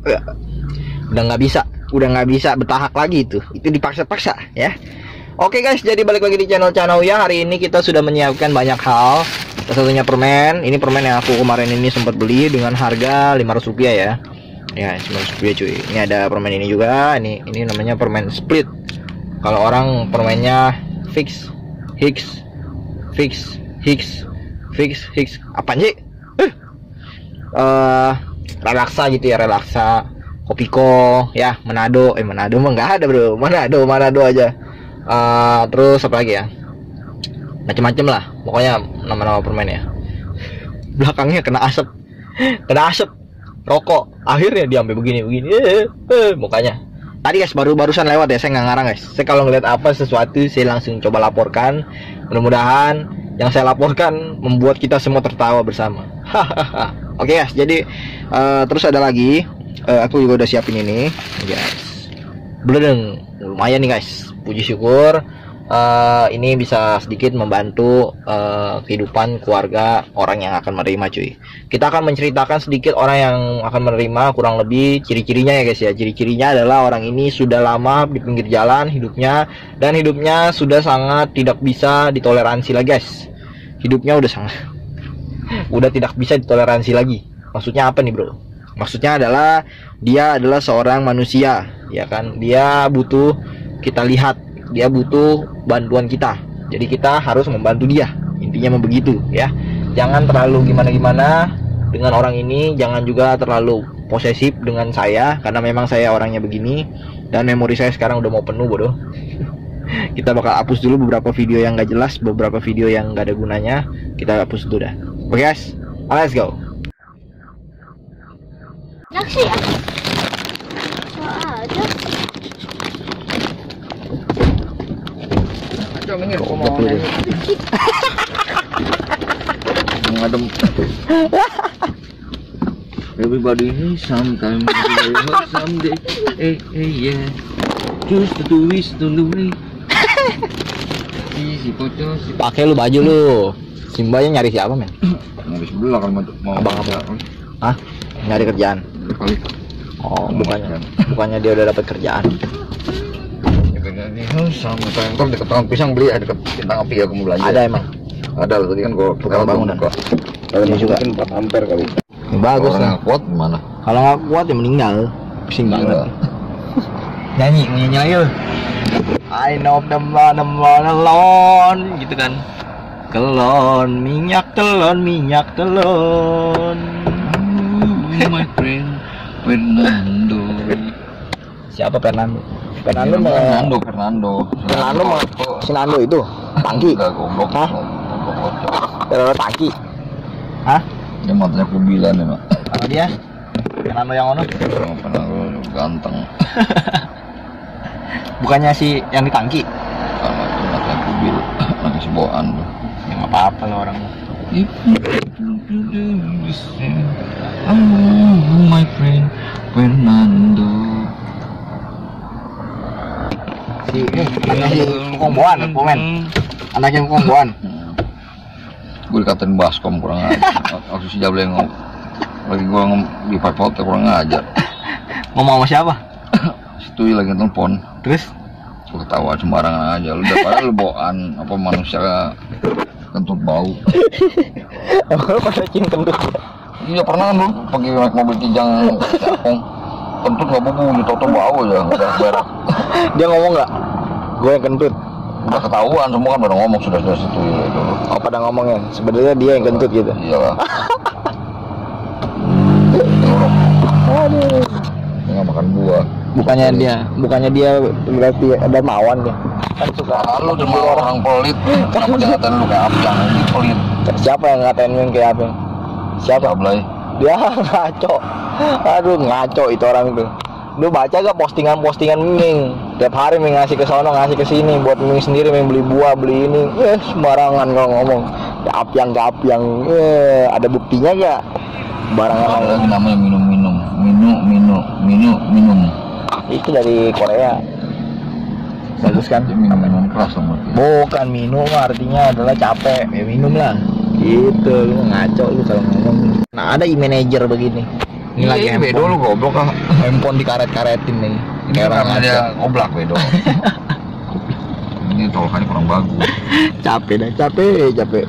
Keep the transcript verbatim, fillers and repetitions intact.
Udah nggak bisa, udah nggak bisa bertahap lagi itu. Itu dipaksa-paksa ya. Oke guys, jadi balik lagi di channel channel ya. Hari ini kita sudah menyiapkan banyak hal. Salah satunya permen. Ini permen yang aku kemarin ini sempat beli dengan harga lima ratus rupiah ya. Ya, lima ratus rupiah cuy. Ini ada permen ini juga. Ini ini namanya permen split. Kalau orang permennya fix, hicks, fix, hicks, fix, hicks. Apaan sih? Eh, uh, relaksa gitu ya, relaksa. Kopiko ya, Manado. Eh Manado mah nggak ada bro. Manado, Manado aja. Uh, terus apa lagi ya, macam-macam lah pokoknya nama-nama permen ya. Belakangnya kena asap, kena asap rokok, akhirnya dia sampai begini-begini eh, eh, mukanya. Tadi guys baru-barusan lewat ya, saya nggak ngarang guys. Saya kalau ngeliat apa sesuatu saya langsung coba laporkan. Mudah-mudahan yang saya laporkan membuat kita semua tertawa bersama. Oke guys, jadi uh, terus ada lagi, uh, aku juga udah siapin ini guys. Bledeng, lumayan nih guys, puji syukur uh, ini bisa sedikit membantu uh, kehidupan keluarga orang yang akan menerima cuy. Kita akan menceritakan sedikit orang yang akan menerima, kurang lebih ciri-cirinya ya guys ya. Ciri-cirinya adalah orang ini sudah lama di pinggir jalan hidupnya, dan hidupnya sudah sangat tidak bisa ditoleransi lagi guys. Hidupnya udah sangat udah tidak bisa ditoleransi lagi. Maksudnya apa nih bro? Maksudnya adalah dia adalah seorang manusia ya kan, dia butuh kita lihat, dia butuh bantuan kita, jadi kita harus membantu dia, intinya begitu ya. Jangan terlalu gimana-gimana dengan orang ini, jangan juga terlalu posesif dengan saya, karena memang saya orangnya begini, dan memori saya sekarang udah mau penuh bodoh. Kita bakal hapus dulu beberapa video yang gak jelas, beberapa video yang gak ada gunanya, kita hapus dulu dah. Oke guys, let's go. Naksi ya? Ada. Coba minggir, aku mau nyanyi. Ngadem. Everybody needs sometimes, someday, eh eh yeah. Choose to do is to do it. Si pocos. Pakai lu baju lu. Simbanya nyari siapa men? Nyari sebelah kalau mau abang-abang. Hah? Nyari kerjaan. Oh, bukannya bukannya dia udah dapat kerjaan. Sama kantor dekat tukang pisang beli, ada dekat bintang api ya, aku mau belanja. Ada emang. Ada loh, tadi kan gua tukang bangunan. Kalau ini juga mungkin empat ampere kali. Ini bagus lah. lah. Kuat gimana? Kalau nggak kuat ya meninggal. Pusing banget. Nyanyi, nyanyi lagi lu. I know the man alone gitu kan. Kelon, minyak telon, minyak telon. Oh, my friend Fernando. Siapa Fernando? Fernando mau Fernando Fernando Fernando mau si Nando itu tangki. Enggak goblok. Hah? Fernando tangki. Hah? Dia matanya kubilan ya, Mak. Sama dia? Fernando yang ono? Oh, Fernando ganteng. Bukannya si yang di tangki? Sama itu matanya kubil. Lagi seboan. Ya nggak apa-apa lah orang. Oh, my friend Fernando. Si ini anaknya si Kongboan, komen. Anaknya Kongboan. Gue dikatain baskom kurang ajar. Waktu si Jable ngomong lagi gue ngomong di Papot kurang ajar. Ngomong sama siapa? Situ lagi telepon. Terus? Gue ketawa sembarangan aja. Lu udah pada lu bawaan apa manusia kentut bau. Emang lu pada cium kentut? Iya pernah kan lu pergi naik mobil kijang Cakung. Kentut nggak bau, toto bau aja berak-berak. Dia ngomong nggak? Gue yang kentut. Udah ketahuan semua kan pada ngomong sudah sudah situ gitu. Oh pada ngomongnya sebenarnya dia yang kentut gitu. Iyalah. Aduh. Dia nggak makan buah. Bukannya dia, bukannya dia berarti ada mawan ya? Kan suka lu cuma orang pelit. Kenapa dia ngatain lu kayak apa yang ini pelit? Siapa yang ngatain lu yang kayak apa? Siapa? Blay. Dia ngaco. Aduh ngaco itu orang tuh. Lu baca gak postingan-postingan Ming? Tiap hari Ming ngasih ke sono, ngasih ke sini buat Ming sendiri, Ming beli buah, beli ini. Eh sembarangan kalau ngomong. Gapiang gapiang. Eh ada buktinya gak? Barangan Ada lagi namanya minum-minum, minum, minum, minum, minum. Itu dari Korea. Bagus kan? Dia minum-minum keras sama dia. Bukan minum, artinya adalah capek. Ya minum lah. Gitu, lu ngaco lu kalau ngomong. Nah ada e-manager begini. Ini Iya, lagi ini bedo lu handphone. goblok ah. Handphone dikaret-karetin nih. Ini Kayak orang karena ngaca. dia oblak bedo. Ini colokannya kurang bagus. Capek dah, capek, capek.